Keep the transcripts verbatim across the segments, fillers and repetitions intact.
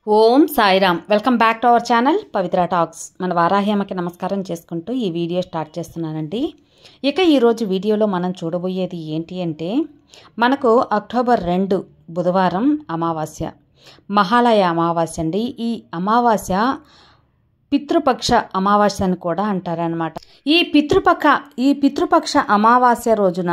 Om Sairam. Welcome back to our channel Pavitra talks. మన వారాహి అమ్మకి నమస్కారం చేసుకుంటూ ఈ వీడియో స్టార్ట్ చేస్తున్నానండి. ఇక ఈరోజు వీడియోలో మనం చూడబోయేది ఏంటి అంటే, మనకు అక్టోబర్ రెండు బుధవారం అమావాస్య, మహాలయ అమావాస్య అండి. ఈ అమావాస్య పితృపక్ష అమావాస్య అని కూడా అంటారనమాట. ఈ పితృపక్ష ఈ పితృపక్ష అమావాస్య రోజున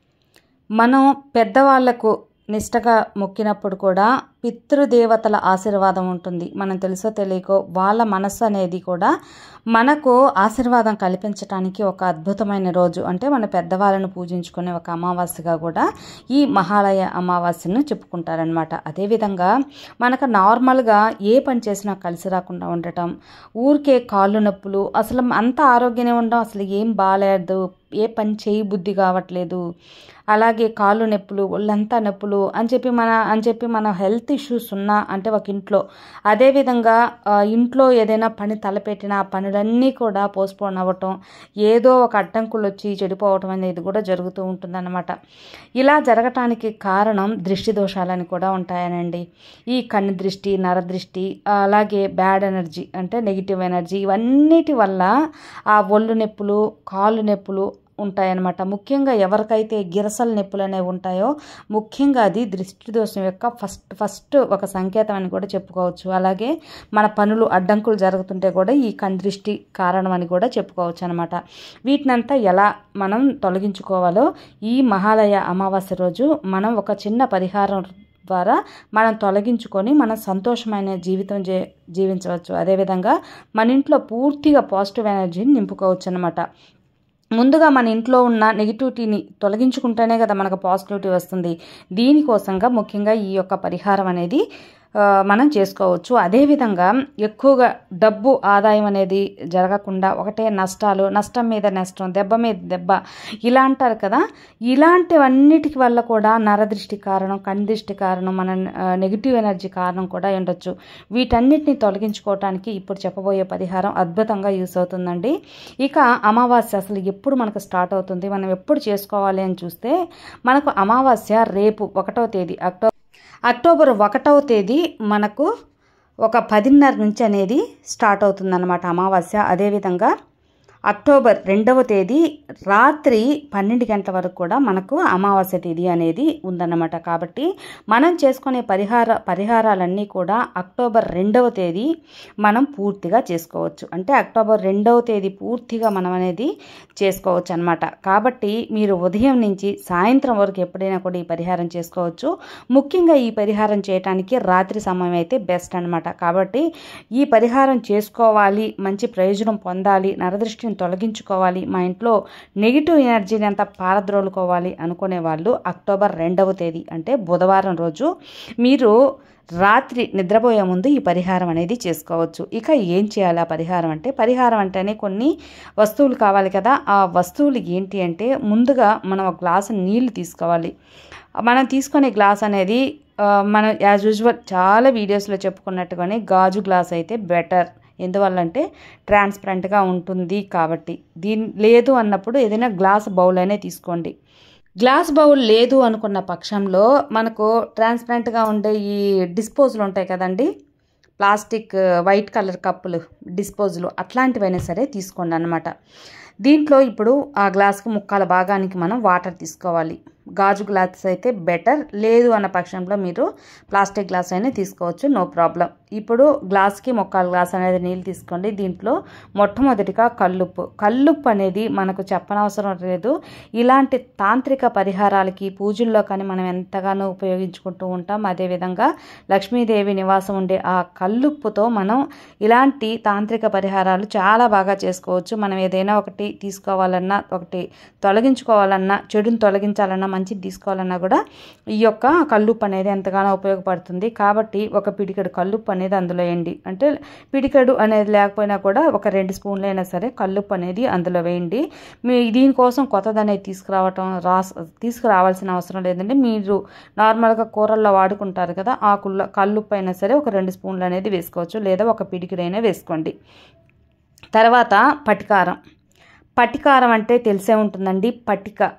మనం పెద్దవాళ్లకు నిష్టగా మొక్కినప్పుడు కూడా పితృదేవతల ఆశీర్వాదం ఉంటుంది. మనం తెలుసో తెలియకో వాళ్ళ మనస్సు అనేది కూడా మనకు ఆశీర్వాదం కల్పించడానికి ఒక అద్భుతమైన రోజు. అంటే మన పెద్దవాళ్ళను పూజించుకునే ఒక అమావాస్యగా కూడా ఈ మహాలయ అమావాస్యను చెప్పుకుంటారనమాట. అదేవిధంగా మనకు నార్మల్గా ఏ పని చేసినా కలిసి రాకుండా ఉండటం, ఊరికే కాళ్ళు నొప్పులు, అసలు అంత ఆరోగ్యంగా ఉండడం, అసలు ఏం బాగాలేదు, ఏ పని చేయి బుద్ధి కావట్లేదు, అలాగే కాళ్ళు నొప్పులు, ఒళ్ళంతా నొప్పులు అని చెప్పి మన అని చెప్పి మన హెల్త్ ఇష్యూస్ ఉన్నా అంటే ఒక ఇంట్లో, అదేవిధంగా ఇంట్లో ఏదైనా పని తలపెట్టిన ఆ పనులన్నీ కూడా పోస్ట్పోన్ అవ్వటం, ఏదో ఒక అడ్డంకులు వచ్చి చెడిపోవటం అనేది కూడా జరుగుతూ ఉంటుందన్నమాట. ఇలా జరగటానికి కారణం దృష్టి దోషాలని కూడా ఉంటాయనండి. ఈ కన్ను దృష్టి, నరదృష్టి, అలాగే బ్యాడ్ ఎనర్జీ అంటే నెగిటివ్ ఎనర్జీ, ఇవన్నిటి వల్ల ఆ ఒళ్ళు నొప్పులు, కాళ్ళు నొప్పులు ఉంటాయన్నమాట. ముఖ్యంగా ఎవరికైతే గిరసల నొప్పులు అనేవి ఉంటాయో ముఖ్యంగా అది దృష్టి దోషం యొక్క ఫస్ట్ ఫస్ట్ ఒక సంకేతం అని కూడా చెప్పుకోవచ్చు. అలాగే మన పనులు అడ్డంకులు జరుగుతుంటే కూడా ఈ కందృష్టి కారణం అని కూడా చెప్పుకోవచ్చు అనమాట. వీటినంతా ఎలా మనం తొలగించుకోవాలో ఈ మహాలయ అమావాస్య రోజు మనం ఒక చిన్న పరిహారం ద్వారా మనం తొలగించుకొని మనం సంతోషమైన జీవితం జీ జీవించవచ్చు. అదేవిధంగా మన ఇంట్లో పూర్తిగా పాజిటివ్ ఎనర్జీని నింపుకోవచ్చు అనమాట. ముందుగా మన ఇంట్లో ఉన్న నెగిటివిటీని తొలగించుకుంటేనే కదా మనకు పాజిటివిటీ వస్తుంది. దీనికోసంగా ముఖ్యంగా ఈ యొక్క పరిహారం అనేది మనం చేసుకోవచ్చు. అదేవిధంగా ఎక్కువగా డబ్బు ఆదాయం అనేది జరగకుండా ఒకటే నష్టాలు, నష్టం మీద నష్టం, దెబ్బ మీద దెబ్బ ఇలా అంటారు కదా, ఇలాంటివన్నిటికి వల్ల కూడా నరదృష్టి కారణం, కందృష్టి కారణం, మన నెగిటివ్ ఎనర్జీ కారణం కూడా ఉండొచ్చు. వీటన్నిటిని తొలగించుకోవటానికి ఇప్పుడు చెప్పబోయే పరిహారం అద్భుతంగా యూస్ అవుతుందండి. ఇక అమావాస్య అసలు ఎప్పుడు మనకు స్టార్ట్ అవుతుంది, మనం ఎప్పుడు చేసుకోవాలి అని చూస్తే, మనకు అమావాస్య రేపు ఒకటో తేదీ అక్టోబర్ అక్టోబర్ ఒకటవ తేదీ మనకు ఒక పదిన్నర నుంచి అనేది స్టార్ట్ అవుతుందన్నమాట అమావాస్య. అదేవిధంగా అక్టోబర్ రెండవ తేదీ రాత్రి పన్నెండు గంటల వరకు కూడా మనకు అమావాస్య తేదీ అనేది ఉందన్నమాట. కాబట్టి మనం చేసుకునే పరిహార పరిహారాలన్నీ కూడా అక్టోబర్ రెండవ తేదీ మనం పూర్తిగా చేసుకోవచ్చు. అంటే అక్టోబర్ రెండవ తేదీ పూర్తిగా మనం అనేది చేసుకోవచ్చు అనమాట. కాబట్టి మీరు ఉదయం నుంచి సాయంత్రం వరకు ఎప్పుడైనా కూడా ఈ పరిహారం చేసుకోవచ్చు. ముఖ్యంగా ఈ పరిహారం చేయడానికి రాత్రి సమయం అయితే బెస్ట్ అనమాట. కాబట్టి ఈ పరిహారం చేసుకోవాలి, మంచి ప్రయోజనం పొందాలి, నరదృష్టిని తొలగించుకోవాలి, మా ఇంట్లో నెగిటివ్ ఎనర్జీని అంతా పారద్రోలుకోవాలి అనుకునే వాళ్ళు అక్టోబర్ రెండవ తేదీ అంటే బుధవారం రోజు మీరు రాత్రి నిద్రపోయే ముందు ఈ పరిహారం అనేది చేసుకోవచ్చు. ఇక ఏం చేయాలి ఆ పరిహారం అంటే, పరిహారం అంటేనే కొన్ని వస్తువులు కావాలి కదా. ఆ వస్తువులు ఏంటి అంటే, ముందుగా మనం ఒక గ్లాసు నీళ్లు తీసుకోవాలి. మనం తీసుకునే గ్లాస్ అనేది మనం యాజ్ యూజువల్ చాలా వీడియోస్లో చెప్పుకున్నట్టుగానే గాజు గ్లాస్ అయితే బెటర్. ఎందువల్లంటే ట్రాన్స్పరెంట్గా ఉంటుంది కాబట్టి. దీని లేదు అన్నప్పుడు ఏదైనా గ్లాస్ బౌల్ అనే తీసుకోండి. గ్లాస్ బౌల్ లేదు అనుకున్న పక్షంలో మనకు ట్రాన్స్పరెంట్గా ఉండే ఈ డిస్పోజల్ ఉంటాయి కదండి, ప్లాస్టిక్ వైట్ కలర్ కప్పులు డిస్పోజల్, అట్లాంటివైనా సరే తీసుకోండి అన్నమాట. దీంట్లో ఇప్పుడు ఆ గ్లాస్కి ముక్కాల భాగానికి మనం వాటర్ తీసుకోవాలి. గాజు గ్లాస్ అయితే బెటర్, లేదు అన్న పక్షంలో మీరు ప్లాస్టిక్ గ్లాస్ అయినా తీసుకోవచ్చు, నో ప్రాబ్లం. ఇప్పుడు గ్లాస్కి ముక్కాల గ్లాస్ అనేది నీళ్ళు తీసుకోండి. దీంట్లో మొట్టమొదటిగా కల్లుప్పు. కల్లుప్పు అనేది మనకు చెప్పనవసరం లేదు. ఇలాంటి తాంత్రిక పరిహారాలకి పూజల్లో కానీ మనం ఎంతగానో ఉపయోగించుకుంటూ ఉంటాం. అదేవిధంగా లక్ష్మీదేవి నివాసం ఉండే ఆ కల్లుప్పుతో మనం ఇలాంటి తాంత్రిక పరిహారాలు చాలా బాగా చేసుకోవచ్చు. మనం ఏదైనా ఒకటి తీసుకోవాలన్నా, ఒకటి తొలగించుకోవాలన్నా, చెడుని తొలగించాలన్నా, మంచిది తీసుకోవాలన్నా కూడా ఈ యొక్క కల్లుప్పు అనేది ఎంతగానో ఉపయోగపడుతుంది. కాబట్టి ఒక పిడికెడు కల్లుప్పు అనేది అందులో వేయండి. అంటే పిడికెడు అనేది లేకపోయినా కూడా ఒక రెండు స్పూన్లు అయినా సరే కల్లుప్పు అనేది అందులో వేయండి. మీ దీనికోసం కొత్తది అనేది తీసుకురావటం రా తీసుకురావాల్సిన అవసరం లేదండి. మీరు నార్మల్గా కూరల్లో వాడుకుంటారు కదా, ఆ కుల్ల కల్లుప్పు అయినా సరే ఒక రెండు స్పూన్లు అనేది వేసుకోవచ్చు, లేదా ఒక పిడికెడైనా వేసుకోండి. తర్వాత పటికారం. పటికారం అంటే తెలిసే ఉంటుందండి. పటిక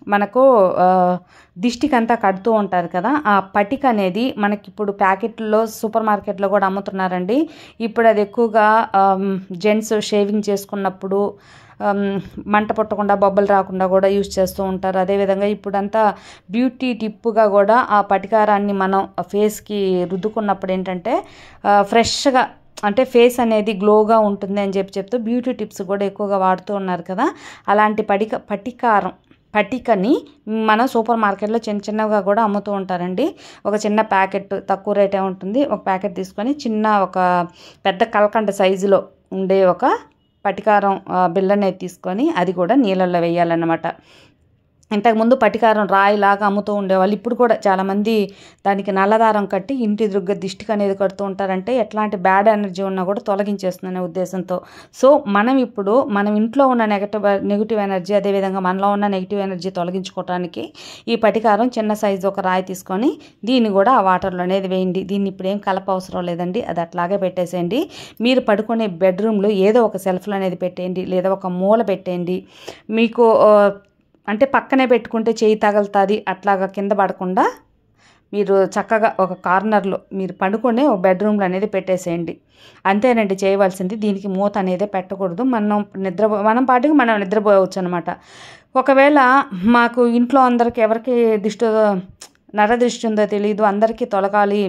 మనకు దిష్టికి అంతా కడుతూ ఉంటారు కదా, ఆ పటిక అనేది మనకి ఇప్పుడు ప్యాకెట్లో సూపర్ మార్కెట్లో కూడా అమ్ముతున్నారండి. ఇప్పుడు అది ఎక్కువగా జెంట్స్ షేవింగ్ చేసుకున్నప్పుడు మంట పుట్టకుండా బొబ్బలు రాకుండా కూడా యూజ్ చేస్తూ ఉంటారు. అదేవిధంగా ఇప్పుడంతా బ్యూటీ టిప్పుగా కూడా ఆ పటికారాన్ని మనం ఫేస్కి రుద్దుకున్నప్పుడు ఏంటంటే ఫ్రెష్గా అంటే ఫేస్ అనేది గ్లోగా ఉంటుంది అని చెప్పి చెప్తూ బ్యూటీ టిప్స్ కూడా ఎక్కువగా వాడుతూ ఉన్నారు కదా. అలాంటి పటిక పటికారం పటికని మనం సూపర్ మార్కెట్లో చిన్న చిన్నగా కూడా అమ్ముతూ ఉంటారండి. ఒక చిన్న ప్యాకెట్ తక్కువ రేటే ఉంటుంది. ఒక ప్యాకెట్ తీసుకొని చిన్న ఒక పెద్ద కలకండ సైజులో ఉండే ఒక పటికారం బిళ్ళనేది తీసుకొని అది కూడా నీళ్ళల్లో వేయాలన్నమాట. ఇంతకుముందు పటికారం రాయిలాగా అమ్ముతూ ఉండేవాళ్ళు. ఇప్పుడు కూడా చాలామంది దానికి నల్లదారం కట్టి ఇంటి ఎదురుగా దిష్టికి అనేది కడుతూ ఉంటారంటే ఎట్లాంటి బ్యాడ్ ఎనర్జీ ఉన్నా కూడా తొలగించేస్తుందనే ఉద్దేశంతో. సో మనం ఇప్పుడు మనం ఇంట్లో ఉన్న నెగటివ్ నెగిటివ్ ఎనర్జీ అదేవిధంగా మనలో ఉన్న నెగిటివ్ ఎనర్జీ తొలగించుకోవడానికి ఈ పటికారం చిన్న సైజు ఒక రాయి తీసుకొని దీన్ని కూడా ఆ వాటర్లో అనేది వేయండి. దీన్ని ఇప్పుడు ఏం కలప అవసరం లేదండి, అది అట్లాగే పెట్టేసేయండి. మీరు పడుకునే బెడ్రూమ్లో ఏదో ఒక సెల్ఫ్లో అనేది పెట్టేయండి, లేదా ఒక మూల పెట్టేయండి. మీకు అంటే పక్కనే పెట్టుకుంటే చేయి తగులుతుంది అట్లాగా కింద పడకుండా మీరు చక్కగా ఒక కార్నర్లో మీరు పడుకునే ఒక బెడ్రూమ్లో అనేది పెట్టేసేయండి. అంతేనండి చేయవలసింది. దీనికి మూత అనేది పెట్టకూడదు. మనం నిద్ర మనం పాటికి మనం నిద్రపోవచ్చు అనమాట. ఒకవేళ మాకు ఇంట్లో అందరికి ఎవరికి దిష్టి నరదృష్టి ఉందో తెలియదు, అందరికీ తొలగాలి,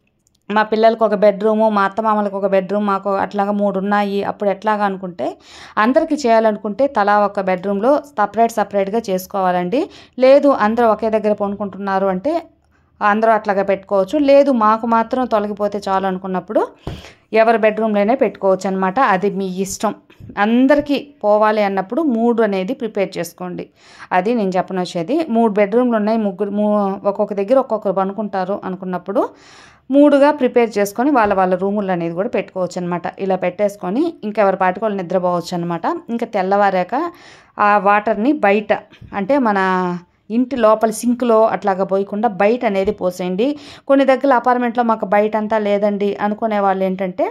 మా పిల్లలకు ఒక బెడ్రూము, మా అత్తమామలకు ఒక బెడ్రూమ్, మాకు అట్లాగా మూడు ఉన్నాయి, అప్పుడు ఎట్లాగా అనుకుంటే అందరికీ చేయాలనుకుంటే తలా ఒక బెడ్రూమ్లో సపరేట్ సపరేట్గా చేసుకోవాలండి. లేదు అందరూ ఒకే దగ్గర పండుకుంటున్నారు అంటే అందరూ అట్లాగా పెట్టుకోవచ్చు. లేదు మాకు మాత్రం తొలగిపోతే చాలు అనుకున్నప్పుడు ఎవరి బెడ్రూమ్లోనే పెట్టుకోవచ్చు అనమాట. అది మీ ఇష్టం. అందరికీ పోవాలి అన్నప్పుడు మూడు అనేది ప్రిపేర్ చేసుకోండి. అది నేను చెప్పనొచ్చేది. మూడు బెడ్రూమ్లు ఉన్నాయి, ముగ్గురు మూ ఒక్కొక్క దగ్గర ఒక్కొక్కరు పనుకుంటారు అనుకున్నప్పుడు మూడుగా ప్రిపేర్ చేసుకొని వాళ్ళ వాళ్ళ రూములు అనేది కూడా పెట్టుకోవచ్చు అనమాట. ఇలా పెట్టేసుకొని ఇంకెవరి పాటికి వాళ్ళు నిద్రపోవచ్చు అనమాట. ఇంకా తెల్లవారాక ఆ వాటర్ని బయట అంటే మన ఇంటి లోపల సింక్లో అట్లాగా పోయకుండా బయట అనేది పోసేయండి. కొన్ని దగ్గర అపార్ట్మెంట్లో మాకు బయట అంతా లేదండి అనుకునే వాళ్ళు ఏంటంటే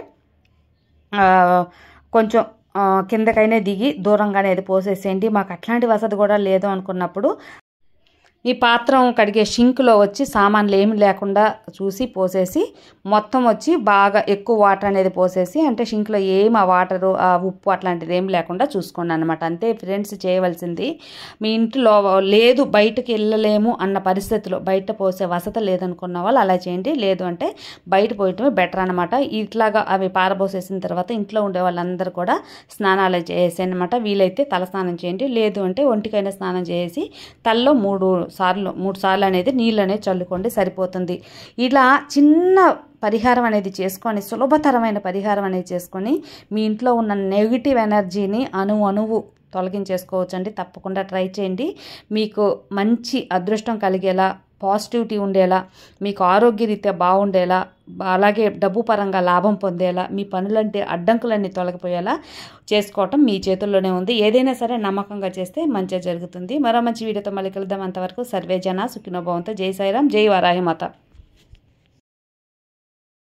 కొంచెం కిందకైనా దిగి దూరంగా అనేది పోసేసేయండి. మాకు అట్లాంటి వసతి కూడా లేదు అనుకున్నప్పుడు ఈ పాత్రం కడిగే షింక్లో వచ్చి సామాన్లు ఏమి లేకుండా చూసి పోసేసి మొత్తం వచ్చి బాగా ఎక్కువ వాటర్ అనేది పోసేసి అంటే షింక్లో ఏమి ఆ వాటరు ఆ ఉప్పు అట్లాంటిది ఏమి లేకుండా చూసుకోండి అనమాట. అంతే ఫ్రెండ్స్ చేయవలసింది. మీ ఇంట్లో లేదు బయటకు వెళ్ళలేము అన్న పరిస్థితిలో బయట పోసే వసతి లేదనుకున్న వాళ్ళు అలా చేయండి. లేదు అంటే బయట పోయటమే బెటర్ అనమాట. ఇట్లాగా అవి పారబోసేసిన తర్వాత ఇంట్లో ఉండే వాళ్ళందరూ కూడా స్నానాలు చేసేసి అనమాట. వీలైతే తల స్నానం చేయండి. లేదు అంటే ఒంటికైనా స్నానం చేసి తలలో మూడు సార్లు మూడు సార్లు అనేది నీళ్ళు అనేది చల్లుకోండి, సరిపోతుంది. ఇలా చిన్న పరిహారం అనేది చేసుకొని సులభతరమైన పరిహారం అనేది చేసుకొని మీ ఇంట్లో ఉన్న నెగిటివ్ ఎనర్జీని అణువు అణువు తొలగించేసుకోవచ్చండి. తప్పకుండా ట్రై చేయండి. మీకు మంచి అదృష్టం కలిగేలా, పాజిటివిటీ ఉండేలా, మీకు ఆరోగ్యరీత్యా బాగుండేలా, అలాగే డబ్బు పరంగా లాభం పొందేలా, మీ పనులంటే అడ్డంకులన్నీ తొలగిపోయేలా చేసుకోవటం మీ చేతుల్లోనే ఉంది. ఏదైనా సరే నమ్మకంగా చేస్తే మంచిగా జరుగుతుంది. మరో మంచి వీడియోతో మళ్ళీ కలుద్దాం. అంతవరకు సర్వే జన సుఖినో భవంతు. జై సాయిరాం, జై వారాహి మాత.